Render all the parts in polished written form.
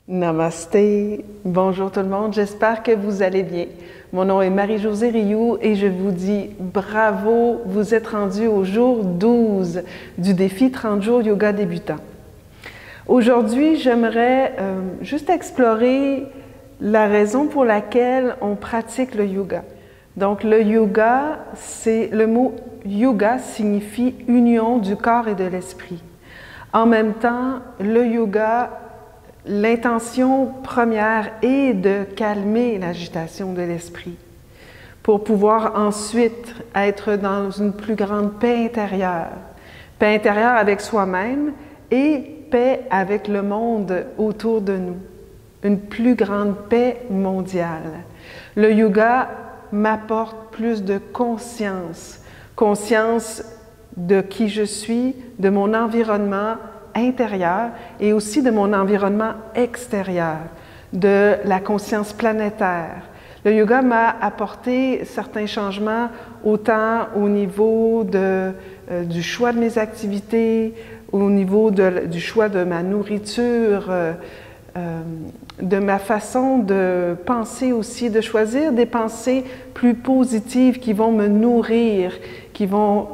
Namasté, bonjour tout le monde, j'espère que vous allez bien. Mon nom est Marie-Josée Rioux et je vous dis bravo, vous êtes rendus au jour 12 du défi 30 jours yoga débutant. Aujourd'hui, j'aimerais juste explorer la raison pour laquelle on pratique le yoga. Donc le yoga, le mot yoga signifie union du corps et de l'esprit. En même temps, le yoga, l'intention première est de calmer l'agitation de l'esprit pour pouvoir ensuite être dans une plus grande paix intérieure avec soi-même et paix avec le monde autour de nous, une plus grande paix mondiale. Le yoga m'apporte plus de conscience de qui je suis, de mon environnement intérieur et aussi de mon environnement extérieur, de la conscience planétaire. Le yoga m'a apporté certains changements autant au niveau du choix de mes activités, au niveau du choix de ma nourriture, de ma façon de penser aussi, de choisir des pensées plus positives qui vont me nourrir, qui vont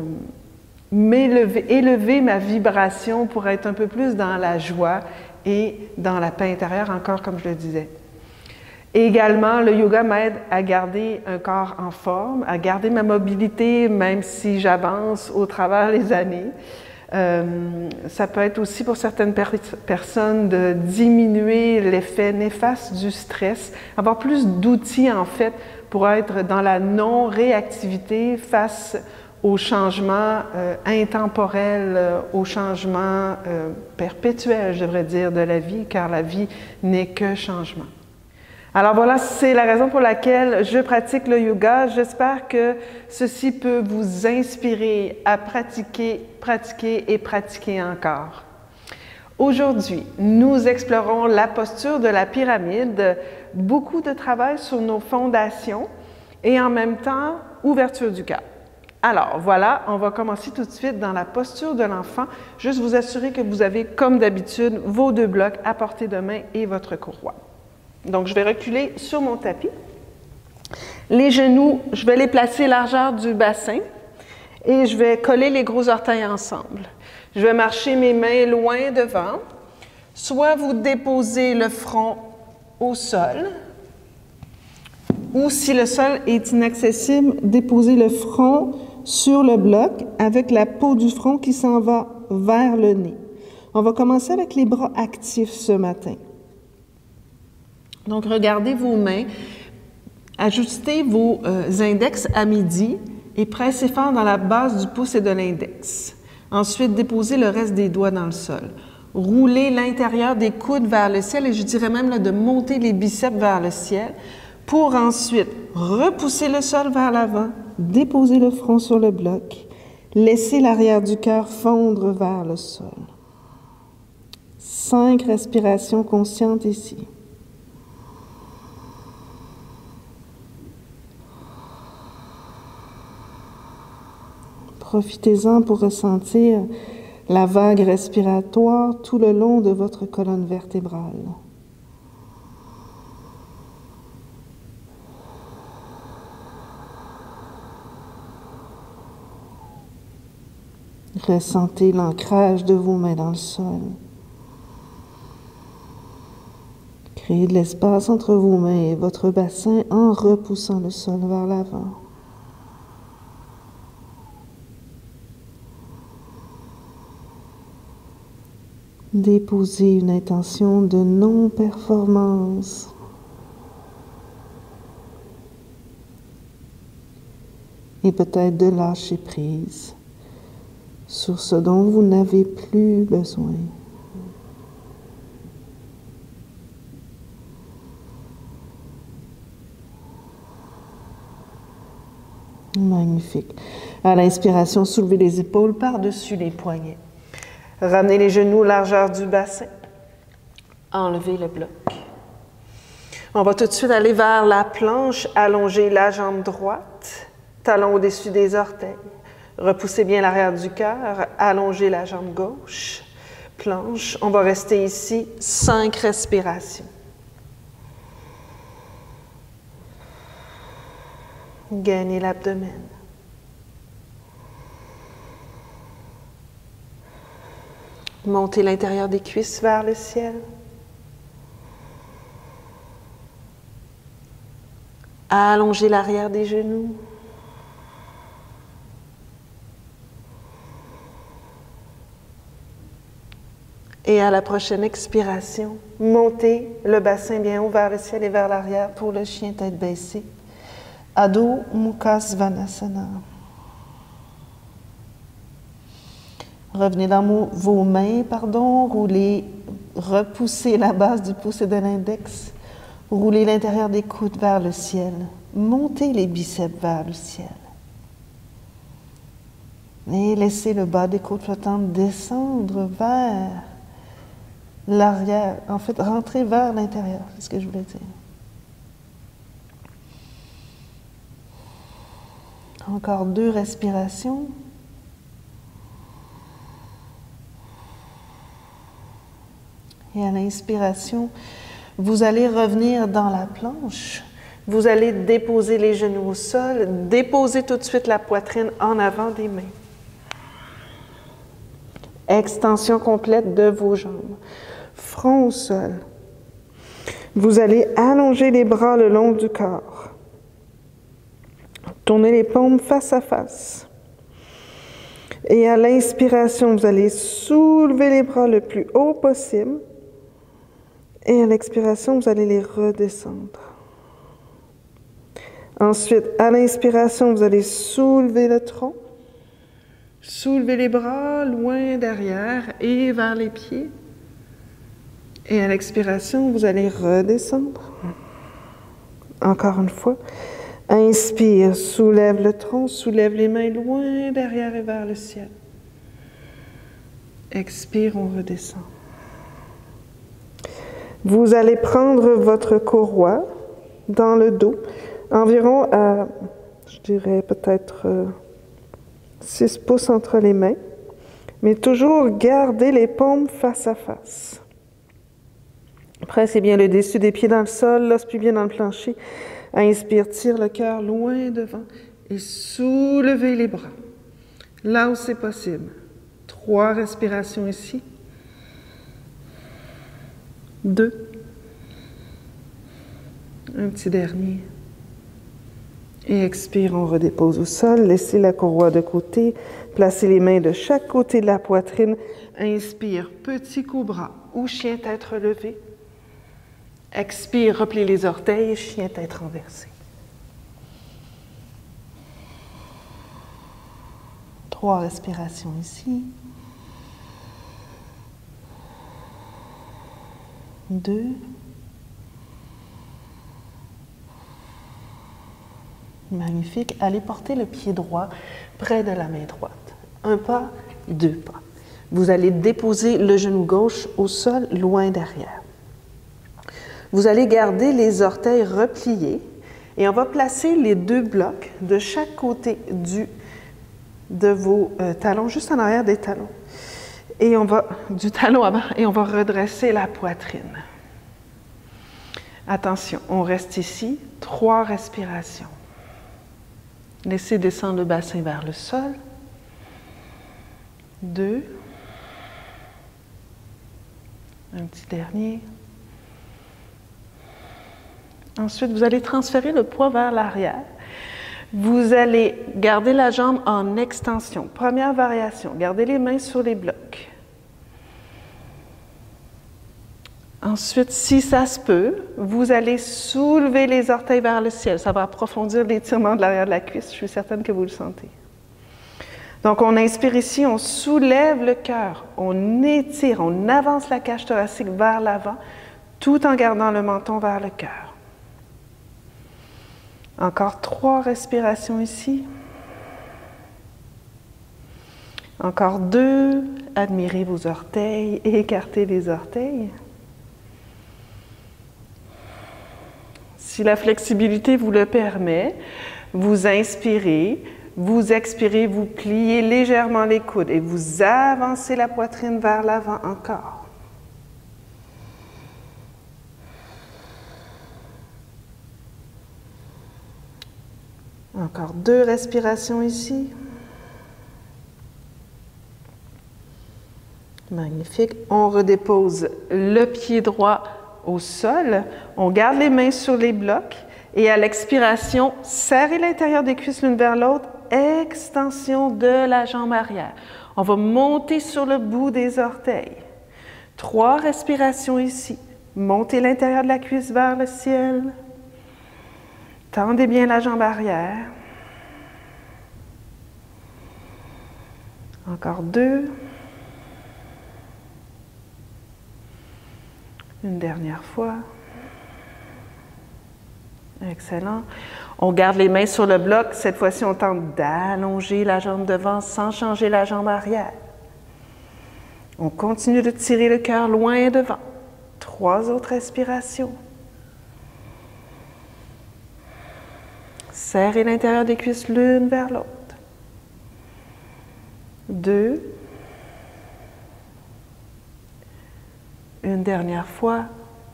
élever ma vibration pour être un peu plus dans la joie et dans la paix intérieure, encore comme je le disais. Et également, le yoga m'aide à garder un corps en forme, à garder ma mobilité, même si j'avance au travers les années. Ça peut être aussi pour certaines personnes de diminuer l'effet néfaste du stress, avoir plus d'outils en fait pour être dans la non-réactivité face aux changements intemporels, aux changements perpétuels, je devrais dire, de la vie, car la vie n'est que changement. Alors voilà, c'est la raison pour laquelle je pratique le yoga. J'espère que ceci peut vous inspirer à pratiquer et pratiquer encore. Aujourd'hui, nous explorons la posture de la pyramide, beaucoup de travail sur nos fondations et en même temps, ouverture du cœur. Alors voilà, on va commencer tout de suite dans la posture de l'enfant. Juste vous assurer que vous avez, comme d'habitude, vos deux blocs à portée de main et votre courroie. Donc, je vais reculer sur mon tapis. Les genoux, je vais les placer largeur du bassin et je vais coller les gros orteils ensemble. Je vais marcher mes mains loin devant. Soit vous déposez le front au sol, ou si le sol est inaccessible, déposez le front sur le bloc avec la peau du front qui s'en va vers le nez. On va commencer avec les bras actifs ce matin. Donc, regardez vos mains, ajustez vos index à midi et pressez fort dans la base du pouce et de l'index. Ensuite, déposez le reste des doigts dans le sol. Roulez l'intérieur des coudes vers le ciel et je dirais même là, de monter les biceps vers le ciel pour ensuite repousser le sol vers l'avant, déposer le front sur le bloc, laisser l'arrière du cœur fondre vers le sol. 5 respirations conscientes ici. Profitez-en pour ressentir la vague respiratoire tout le long de votre colonne vertébrale. Ressentez l'ancrage de vos mains dans le sol. Créez de l'espace entre vos mains et votre bassin en repoussant le sol vers l'avant. Déposez une intention de non-performance. Et peut-être de lâcher prise sur ce dont vous n'avez plus besoin. Magnifique. À l'inspiration, soulevez les épaules par-dessus les poignets. Ramenez les genoux largeur du bassin. Enlevez le bloc. On va tout de suite aller vers la planche, allonger la jambe droite, talon au-dessus des orteils. Repoussez bien l'arrière du cœur, allongez la jambe gauche. planche. On va rester ici 5 respirations. Gainez l'abdomen. Montez l'intérieur des cuisses vers le ciel. Allongez l'arrière des genoux. Et à la prochaine expiration, montez le bassin bien haut vers le ciel et vers l'arrière pour le chien tête baissée. Adho Mukha Svanasana. Revenez dans vos mains, roulez, repoussez la base du pouce et de l'index. Roulez l'intérieur des coudes vers le ciel. Montez les biceps vers le ciel. Et laissez le bas des côtes flottantes descendre vers l'arrière. En fait, rentrer vers l'intérieur, c'est ce que je voulais dire. Encore 2 respirations. Et à l'inspiration, vous allez revenir dans la planche. Vous allez déposer les genoux au sol. Déposez tout de suite la poitrine en avant des mains. Extension complète de vos jambes. Front au sol. Vous allez allonger les bras le long du corps. Tournez les paumes face à face. Et à l'inspiration, vous allez soulever les bras le plus haut possible. Et à l'expiration, vous allez les redescendre. Ensuite, à l'inspiration, vous allez soulever le tronc. Soulevez les bras loin derrière et vers les pieds. Et à l'expiration, vous allez redescendre. Encore une fois. Inspire, soulève le tronc, soulève les mains loin derrière et vers le ciel. Expire, on redescend. Vous allez prendre votre courroie dans le dos, environ à, je dirais peut-être 6 pouces entre les mains, mais toujours garder les paumes face à face. Pressez bien le dessus des pieds dans le sol, l'os puis bien dans le plancher. Inspire, tire le cœur loin devant et soulevez les bras. Là où c'est possible. 3 respirations ici. 2. Un petit dernier. Et expire, on redépose au sol. Laissez la courroie de côté. Placez les mains de chaque côté de la poitrine. Inspire, petit cobra ou chien tête relevée. Expire, repliez les orteils, chien tête renversée. 3 respirations ici. 2. Magnifique. Allez porter le pied droit près de la main droite. 1 pas, 2 pas. Vous allez déposer le genou gauche au sol, loin derrière. Vous allez garder les orteils repliés et on va placer les 2 blocs de chaque côté de vos talons, juste en arrière des talons. Et on va, du talon avant, et on va redresser la poitrine. Attention, on reste ici, 3 respirations. Laissez descendre le bassin vers le sol. 2. Un petit dernier. Ensuite, vous allez transférer le poids vers l'arrière. Vous allez garder la jambe en extension. Première variation, gardez les mains sur les blocs. Ensuite, si ça se peut, vous allez soulever les orteils vers le ciel. Ça va approfondir l'étirement de l'arrière de la cuisse. Je suis certaine que vous le sentez. Donc, on inspire ici, on soulève le cœur, on étire, on avance la cage thoracique vers l'avant, tout en gardant le menton vers le cœur. Encore 3 respirations ici. Encore 2. Admirez vos orteils et écartez les orteils. Si la flexibilité vous le permet, vous inspirez, Vous expirez, vous pliez légèrement les coudes et vous avancez la poitrine vers l'avant encore. Encore 2 respirations ici. Magnifique. On redépose le pied droit au sol. On garde les mains sur les blocs. Et à l'expiration, serrez l'intérieur des cuisses l'une vers l'autre. Extension de la jambe arrière. On va monter sur le bout des orteils. 3 respirations ici. Montez l'intérieur de la cuisse vers le ciel. Tendez bien la jambe arrière. Encore 2. Une dernière fois. Excellent. On garde les mains sur le bloc. Cette fois-ci, on tente d'allonger la jambe devant sans changer la jambe arrière. On continue de tirer le cœur loin devant. 3 autres respirations. Serrez l'intérieur des cuisses l'une vers l'autre. 2. Une dernière fois.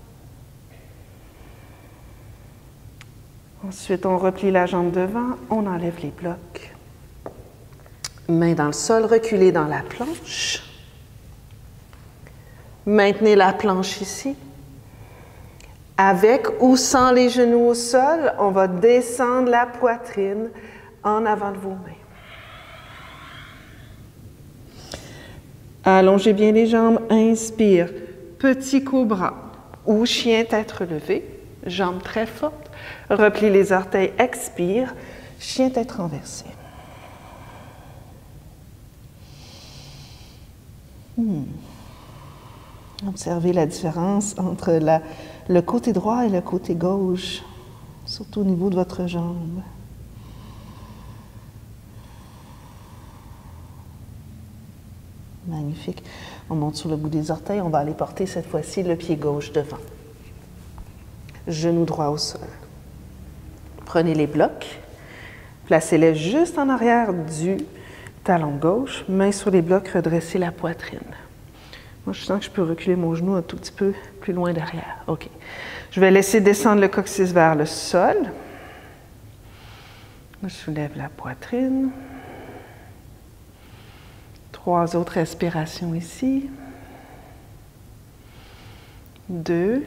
Ensuite, on replie la jambe devant, on enlève les blocs. Main dans le sol, reculez dans la planche. Maintenez la planche ici. Avec ou sans les genoux au sol, on va descendre la poitrine en avant de vos mains. Allongez bien les jambes, inspire. Petit cobra ou chien tête relevée, jambes très fortes. Replie les orteils, expire. Chien tête renversée. Observez la différence entre le côté droit et le côté gauche, surtout au niveau de votre jambe. Magnifique. On monte sur le bout des orteils. On va aller porter cette fois-ci le pied gauche devant. Genou droit au sol. Prenez les blocs. Placez-les juste en arrière du talon gauche. Main sur les blocs, redressez la poitrine. Moi, je sens que je peux reculer mon genou un tout petit peu plus loin derrière. OK. Je vais laisser descendre le coccyx vers le sol. Je soulève la poitrine. 3 autres respirations ici. 2.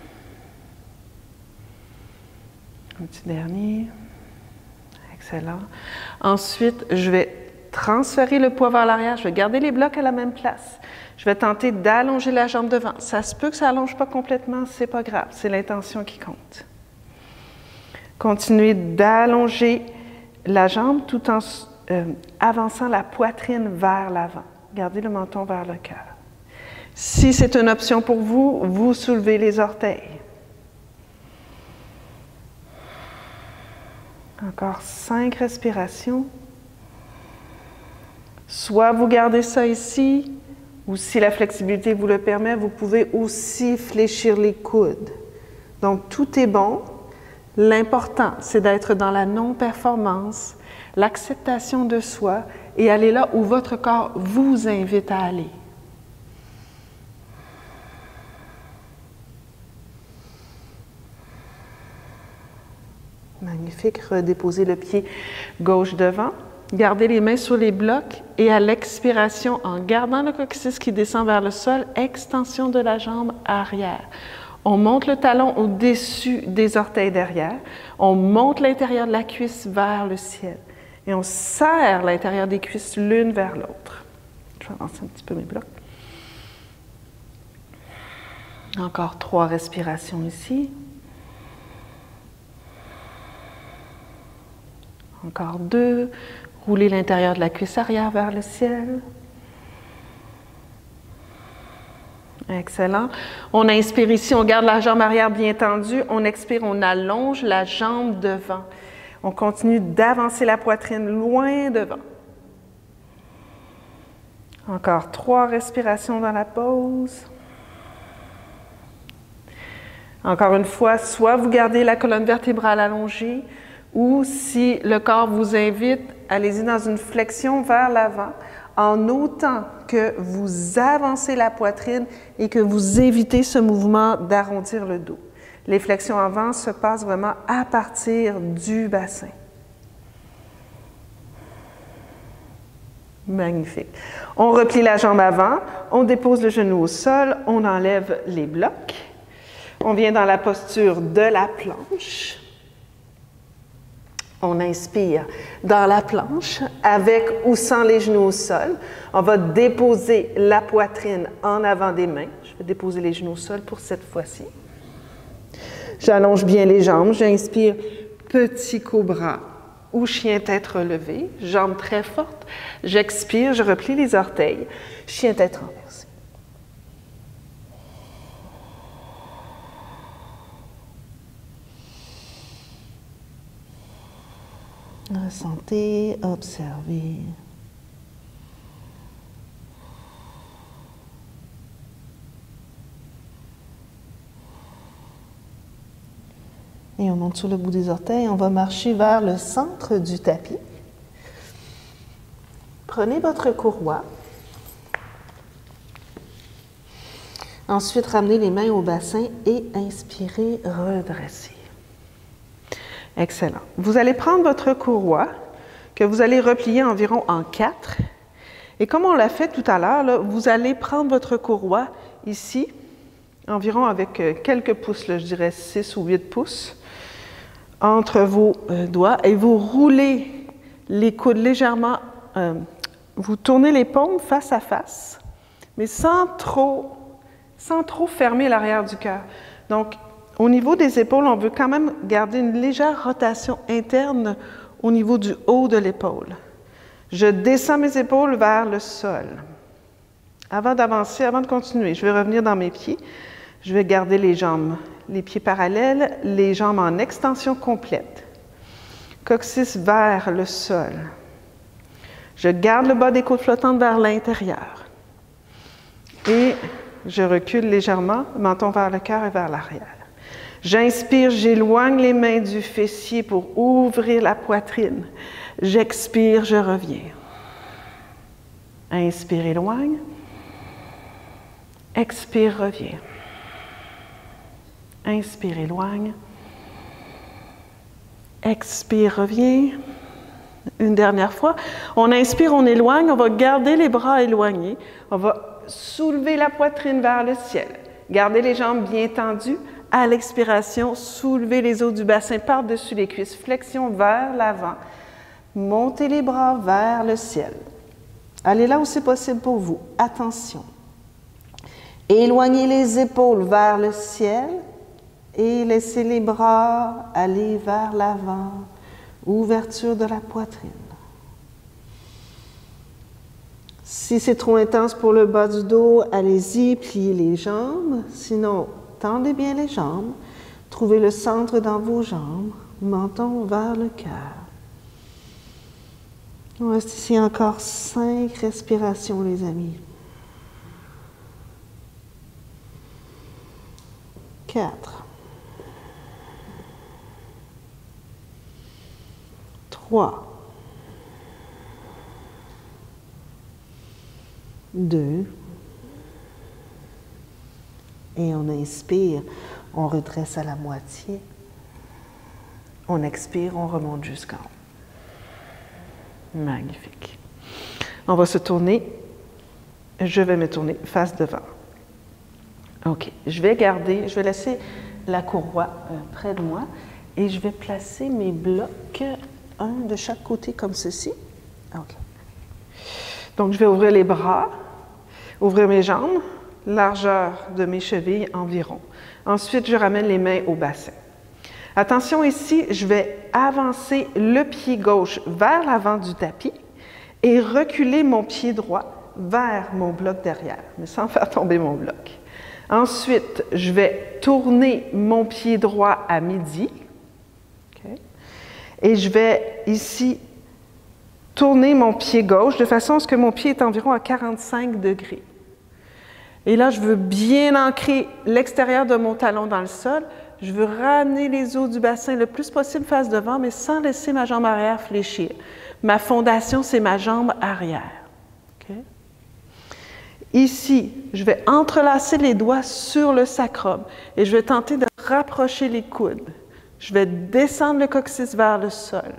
Un petit dernier. Excellent. Ensuite, je vais transférer le poids vers l'arrière. Je vais garder les blocs à la même place. Je vais tenter d'allonger la jambe devant. Ça se peut que ça n'allonge pas complètement, c'est pas grave. C'est l'intention qui compte. Continuez d'allonger la jambe tout en avançant la poitrine vers l'avant. Gardez le menton vers le cœur. Si c'est une option pour vous, vous soulevez les orteils. Encore 5 respirations. Soit vous gardez ça ici, ou si la flexibilité vous le permet, vous pouvez aussi fléchir les coudes. Donc, tout est bon. L'important, c'est d'être dans la non-performance, l'acceptation de soi et aller là où votre corps vous invite à aller. Magnifique. Redéposez le pied gauche devant. Gardez les mains sur les blocs et à l'expiration, en gardant le coccyx qui descend vers le sol, extension de la jambe arrière. On monte le talon au-dessus des orteils derrière. On monte l'intérieur de la cuisse vers le ciel. Et on serre l'intérieur des cuisses l'une vers l'autre. Je vais avancer un petit peu mes blocs. Encore 3 respirations ici. Encore 2. Roulez l'intérieur de la cuisse arrière vers le ciel. Excellent. On inspire ici, on garde la jambe arrière bien tendue. On expire, on allonge la jambe devant. On continue d'avancer la poitrine loin devant. Encore 3 respirations dans la pause. Encore une fois, soit vous gardez la colonne vertébrale allongée, Ou si le corps vous invite, allez-y dans une flexion vers l'avant, en autant que vous avancez la poitrine et que vous évitez ce mouvement d'arrondir le dos. Les flexions avant se passent vraiment à partir du bassin. Magnifique. On replie la jambe avant, on dépose le genou au sol, on enlève les blocs. On vient dans la posture de la planche. On inspire dans la planche, avec ou sans les genoux au sol. On va déposer la poitrine en avant des mains. Je vais déposer les genoux au sol pour cette fois-ci. J'allonge bien les jambes. J'inspire, petit cobra ou chien tête relevée. Jambes très fortes. J'expire, je replie les orteils. Chien tête renversée. Ressentez, observez. Et on monte sur le bout des orteils. On va marcher vers le centre du tapis. Prenez votre courroie. Ensuite, ramenez les mains au bassin et inspirez, redressez. Excellent. Vous allez prendre votre courroie que vous allez replier environ en 4. Et comme on l'a fait tout à l'heure, vous allez prendre votre courroie ici, environ avec quelques pouces, là, je dirais 6 ou 8 pouces, entre vos doigts et vous roulez les coudes légèrement, vous tournez les paumes face à face, mais sans trop fermer l'arrière du cœur. Donc, au niveau des épaules, on veut quand même garder une légère rotation interne au niveau du haut de l'épaule. Je descends mes épaules vers le sol. Avant d'avancer, avant de continuer, je vais revenir dans mes pieds. Je vais garder les jambes, les pieds parallèles, les jambes en extension complète. Coccyx vers le sol. Je garde le bas des côtes flottantes vers l'intérieur. Et je recule légèrement, menton vers le cœur et vers l'arrière. J'inspire, j'éloigne les mains du fessier pour ouvrir la poitrine. J'expire, je reviens. Inspire, éloigne. Expire, reviens. Inspire, éloigne. Expire, reviens. Une dernière fois. On inspire, on éloigne. On va garder les bras éloignés. On va soulever la poitrine vers le ciel. Gardez les jambes bien tendues. À l'expiration, soulevez les os du bassin par-dessus les cuisses. Flexion vers l'avant. Montez les bras vers le ciel. Allez là où c'est possible pour vous. Attention. Éloignez les épaules vers le ciel et laissez les bras aller vers l'avant. Ouverture de la poitrine. Si c'est trop intense pour le bas du dos, allez-y, pliez les jambes. Sinon, tendez bien les jambes. Trouvez le centre dans vos jambes. Menton vers le cœur. On reste ici encore 5 respirations, les amis. 4. 3. 2. Et on inspire, on redresse à la moitié. On expire, on remonte jusqu'en haut. Magnifique. On va se tourner. Je vais me tourner face devant. OK. Je vais laisser la courroie près de moi et je vais placer mes blocs, un de chaque côté comme ceci. OK. Donc, je vais ouvrir les bras, ouvrir mes jambes, largeur de mes chevilles environ. Ensuite, je ramène les mains au bassin. Attention ici, je vais avancer le pied gauche vers l'avant du tapis et reculer mon pied droit vers mon bloc derrière, mais sans faire tomber mon bloc. Ensuite, je vais tourner mon pied droit à midi. Okay. Et je vais ici tourner mon pied gauche de façon à ce que mon pied est environ à 45 degrés. Et là, je veux bien ancrer l'extérieur de mon talon dans le sol. Je veux ramener les os du bassin le plus possible face devant, mais sans laisser ma jambe arrière fléchir. Ma fondation, c'est ma jambe arrière. Okay? Ici, je vais entrelacer les doigts sur le sacrum et je vais tenter de rapprocher les coudes. Je vais descendre le coccyx vers le sol.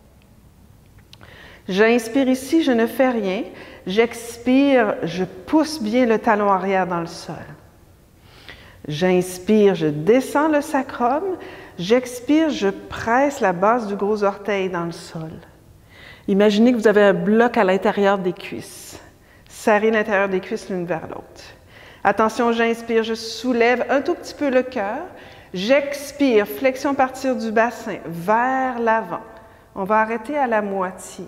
J'inspire ici, je ne fais rien. J'expire, je pousse bien le talon arrière dans le sol. J'inspire, je descends le sacrum. J'expire, je presse la base du gros orteil dans le sol. Imaginez que vous avez un bloc à l'intérieur des cuisses. Serrez l'intérieur des cuisses l'une vers l'autre. Attention, j'inspire, je soulève un tout petit peu le cœur. J'expire, flexion à partir du bassin vers l'avant. On va arrêter à la moitié.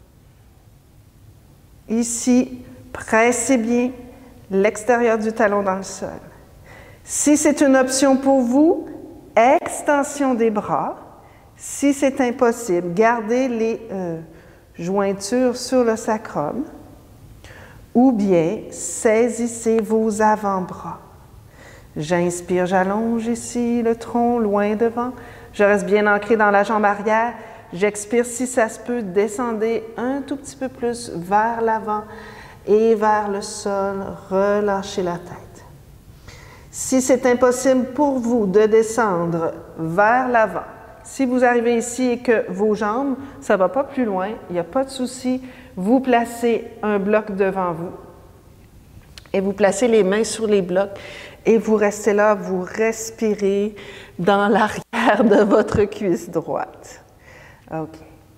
Ici, pressez bien l'extérieur du talon dans le sol. Si c'est une option pour vous, extension des bras. Si c'est impossible, gardez les jointures sur le sacrum. Ou bien, saisissez vos avant-bras. J'inspire, j'allonge ici le tronc loin devant. Je reste bien ancré dans la jambe arrière. J'expire, si ça se peut, descendez un tout petit peu plus vers l'avant et vers le sol. Relâchez la tête. Si c'est impossible pour vous de descendre vers l'avant, si vous arrivez ici et que vos jambes, ça ne va pas plus loin, il n'y a pas de souci, vous placez un bloc devant vous et vous placez les mains sur les blocs et vous restez là, vous respirez dans l'arrière de votre cuisse droite. OK.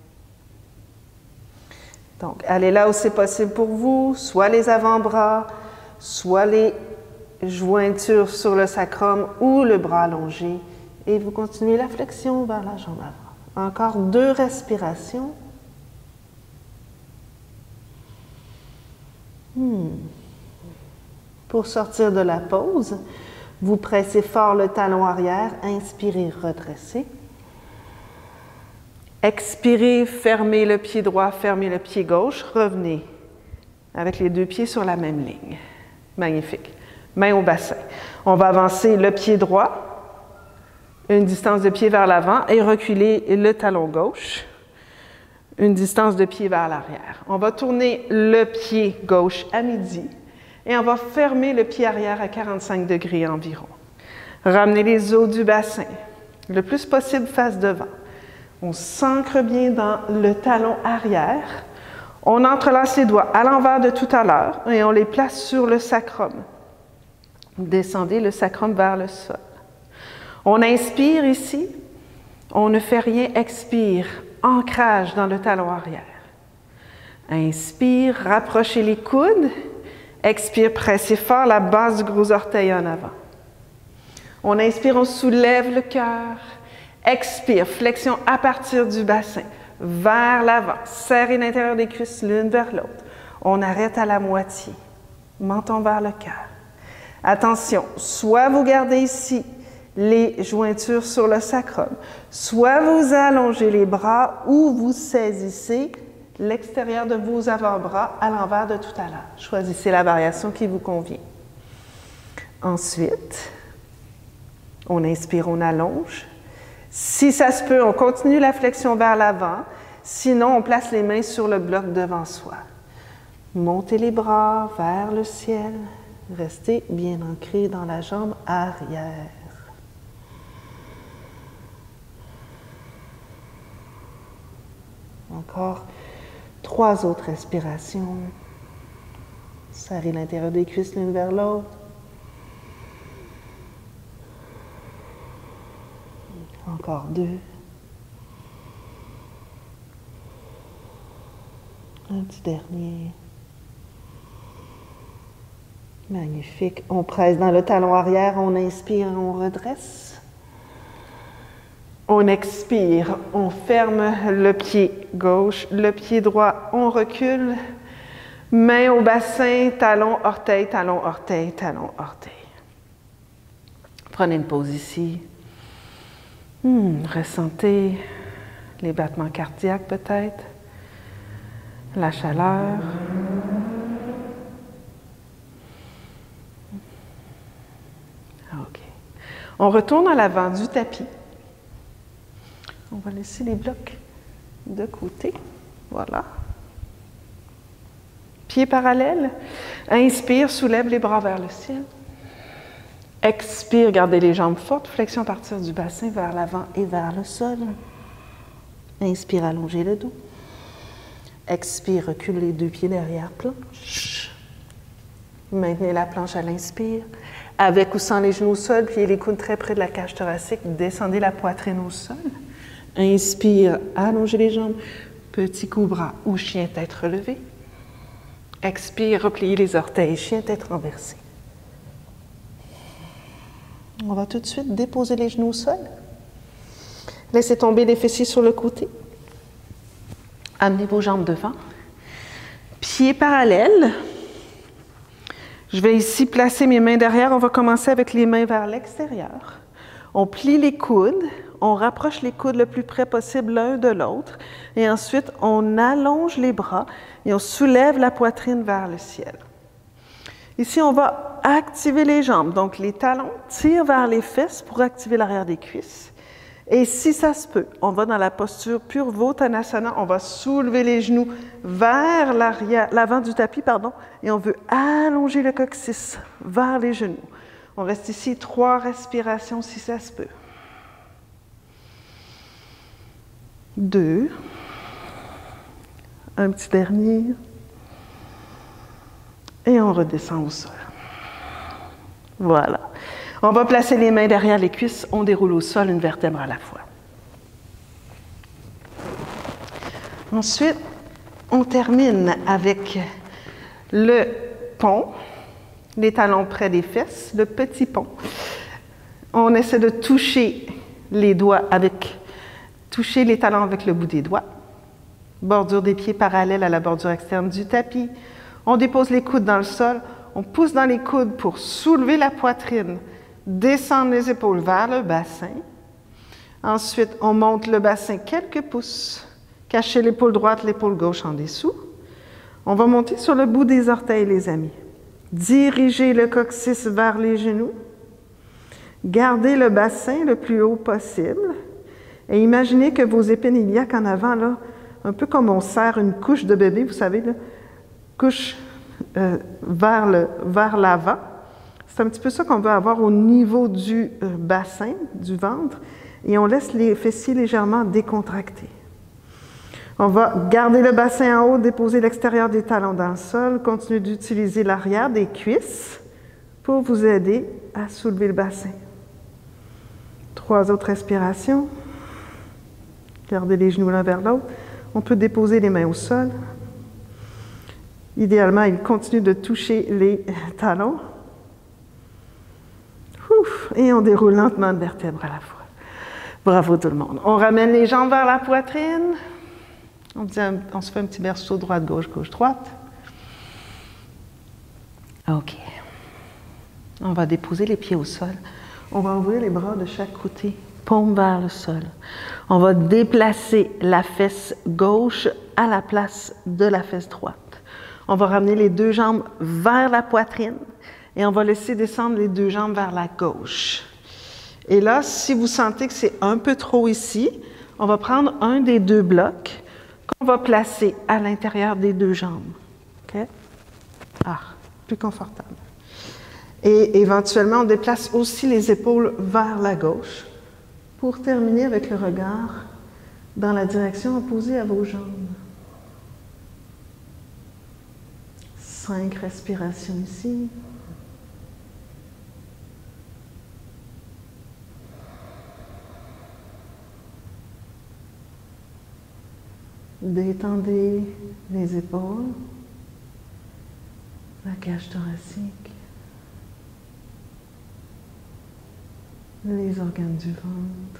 Donc, allez là où c'est possible pour vous, soit les avant-bras, soit les jointures sur le sacrum ou le bras allongé. Et vous continuez la flexion vers la jambe avant. Encore 2 respirations. Pour sortir de la pause, vous pressez fort le talon arrière, inspirez, redressez. Expirez, fermez le pied droit, fermez le pied gauche, revenez avec les 2 pieds sur la même ligne. Magnifique. Main au bassin. On va avancer le pied droit, une distance de pied vers l'avant et reculer le talon gauche, une distance de pied vers l'arrière. On va tourner le pied gauche à midi et on va fermer le pied arrière à 45 degrés environ. Ramenez les os du bassin, le plus possible face devant. On s'ancre bien dans le talon arrière. On entrelace les doigts à l'envers de tout à l'heure et on les place sur le sacrum. Descendez le sacrum vers le sol. On inspire ici. On ne fait rien, expire. Ancrage dans le talon arrière. Inspire, rapprochez les coudes. Expire, pressez fort la base du gros orteil en avant. On inspire, on soulève le cœur. Expire, flexion à partir du bassin, vers l'avant. Serrez l'intérieur des cuisses l'une vers l'autre. On arrête à la moitié. Menton vers le cœur. Attention, soit vous gardez ici les jointures sur le sacrum, soit vous allongez les bras ou vous saisissez l'extérieur de vos avant-bras à l'envers de tout à l'heure. Choisissez la variation qui vous convient. Ensuite, on inspire, on allonge. Si ça se peut, on continue la flexion vers l'avant. Sinon, on place les mains sur le bloc devant soi. Montez les bras vers le ciel. Restez bien ancré dans la jambe arrière. Encore 3 autres respirations. Serrez l'intérieur des cuisses l'une vers l'autre. Encore 2. Un petit dernier. Magnifique. On presse dans le talon arrière, on inspire, on redresse. On expire, on ferme le pied gauche, le pied droit, on recule. Main au bassin, talon, orteil, talon, orteil, talon, orteil. Prenez une pause ici. Ressentez les battements cardiaques peut-être, la chaleur. OK. On retourne à l'avant du tapis. On va laisser les blocs de côté. Voilà. Pieds parallèles. Inspire, soulève les bras vers le ciel. Expire, gardez les jambes fortes. Flexion à partir du bassin vers l'avant et vers le sol. Inspire, allongez le dos. Expire, recule les deux pieds derrière, planche. Maintenez la planche à l'inspire. Avec ou sans les genoux au sol, pliez les coudes très près de la cage thoracique. Descendez la poitrine au sol. Inspire, allongez les jambes. Petit cobra ou chien tête relevée. Expire, repliez les orteils, chien tête renversée. On va tout de suite déposer les genoux au sol. Laissez tomber les fessiers sur le côté. Amenez vos jambes devant. Pieds parallèles. Je vais ici placer mes mains derrière. On va commencer avec les mains vers l'extérieur. On plie les coudes. On rapproche les coudes le plus près possible l'un de l'autre. Et ensuite, on allonge les bras et on soulève la poitrine vers le ciel. Ici, on va activer les jambes. Donc, les talons tirent vers les fesses pour activer l'arrière des cuisses. Et si ça se peut, on va dans la posture Purvottanasana. On va soulever les genoux vers l'avant du tapis, et on veut allonger le coccyx vers les genoux. On reste ici 3 respirations si ça se peut. 2. Un petit dernier. Et on redescend au sol. Voilà. On va placer les mains derrière les cuisses. On déroule au sol une vertèbre à la fois. Ensuite, on termine avec le pont. Les talons près des fesses, le petit pont. On essaie de toucher les talons avec le bout des doigts. Bordure des pieds parallèle à la bordure externe du tapis. On dépose les coudes dans le sol. On pousse dans les coudes pour soulever la poitrine, descendre les épaules vers le bassin. Ensuite, on monte le bassin quelques pouces. Cachez l'épaule droite, l'épaule gauche en dessous. On va monter sur le bout des orteils, les amis. Dirigez le coccyx vers les genoux. Gardez le bassin le plus haut possible. Et imaginez que vos épines iliaques en avant, là, un peu comme on serre une couche de bébé, vous savez, là, couche vers l'avant. C'est un petit peu ça qu'on veut avoir au niveau du bassin, du ventre. Et on laisse les fessiers légèrement décontractés. On va garder le bassin en haut, déposer l'extérieur des talons dans le sol, continuer d'utiliser l'arrière des cuisses pour vous aider à soulever le bassin. 3 autres respirations. Gardez les genoux l'un vers l'autre. On peut déposer les mains au sol. Idéalement, il continue de toucher les talons. Ouf, et on déroule lentement de vertèbre à la fois. Bravo tout le monde. On ramène les jambes vers la poitrine. On se fait un petit berceau droite-gauche, gauche-droite. OK. On va déposer les pieds au sol. On va ouvrir les bras de chaque côté, paume vers le sol. On va déplacer la fesse gauche à la place de la fesse droite. On va ramener les 2 jambes vers la poitrine et on va laisser descendre les 2 jambes vers la gauche. Et là, si vous sentez que c'est un peu trop ici, on va prendre un des 2 blocs qu'on va placer à l'intérieur des 2 jambes. OK? Ah, plus confortable. Et éventuellement, on déplace aussi les épaules vers la gauche pour terminer avec le regard dans la direction opposée à vos jambes. 5 respirations ici. Détendez les épaules, la cage thoracique, les organes du ventre.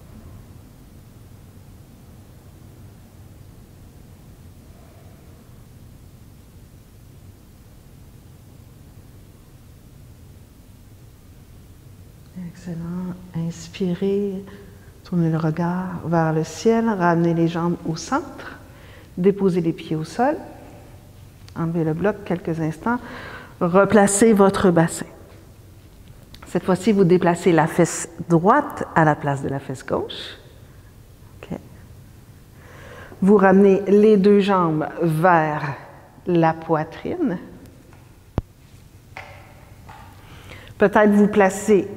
Excellent. Inspirez. Tournez le regard vers le ciel, ramenez les jambes au centre, déposez les pieds au sol, enlevez le bloc quelques instants, replacez votre bassin. Cette fois-ci, vous déplacez la fesse droite à la place de la fesse gauche. Okay. Vous ramenez les deux jambes vers la poitrine. Peut-être vous placez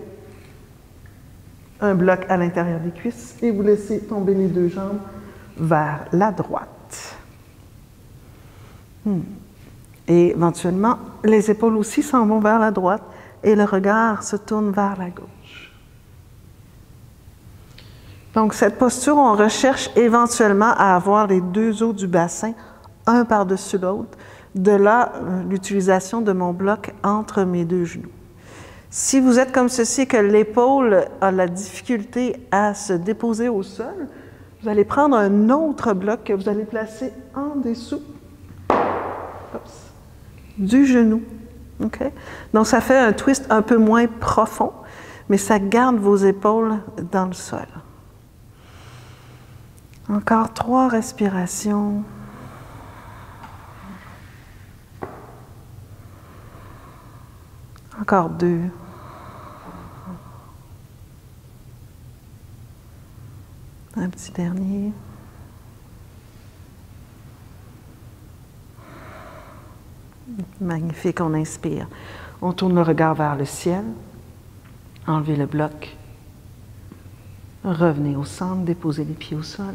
un bloc à l'intérieur des cuisses et vous laissez tomber les deux jambes vers la droite. Et éventuellement, les épaules aussi s'en vont vers la droite et le regard se tourne vers la gauche. Donc, cette posture, on recherche éventuellement à avoir les deux os du bassin, un par-dessus l'autre. De là, l'utilisation de mon bloc entre mes deux genoux. Si vous êtes comme ceci, que l'épaule a la difficulté à se déposer au sol, vous allez prendre un autre bloc que vous allez placer en dessous du genou. Okay? Donc, ça fait un twist un peu moins profond, mais ça garde vos épaules dans le sol. Encore 3 respirations. Encore 2. Un petit dernier. Magnifique, on inspire. On tourne le regard vers le ciel. Enlevez le bloc. Revenez au centre, déposez les pieds au sol.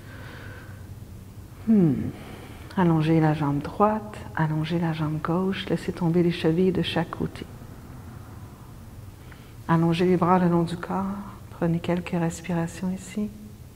Allongez la jambe droite, allongez la jambe gauche, laissez tomber les chevilles de chaque côté. Allongez les bras le long du corps. Prenez quelques respirations ici.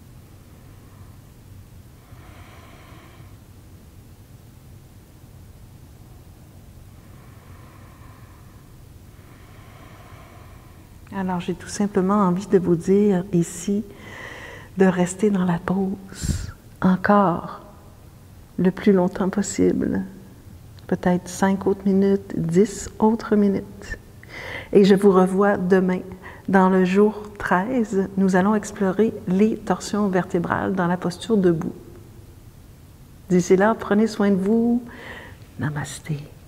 Alors, j'ai tout simplement envie de vous dire ici de rester dans la pause encore le plus longtemps possible. Peut-être 5 autres minutes, 10 autres minutes. Et je vous revois demain. Dans le jour 13, nous allons explorer les torsions vertébrales dans la posture debout. D'ici là, prenez soin de vous. Namasté.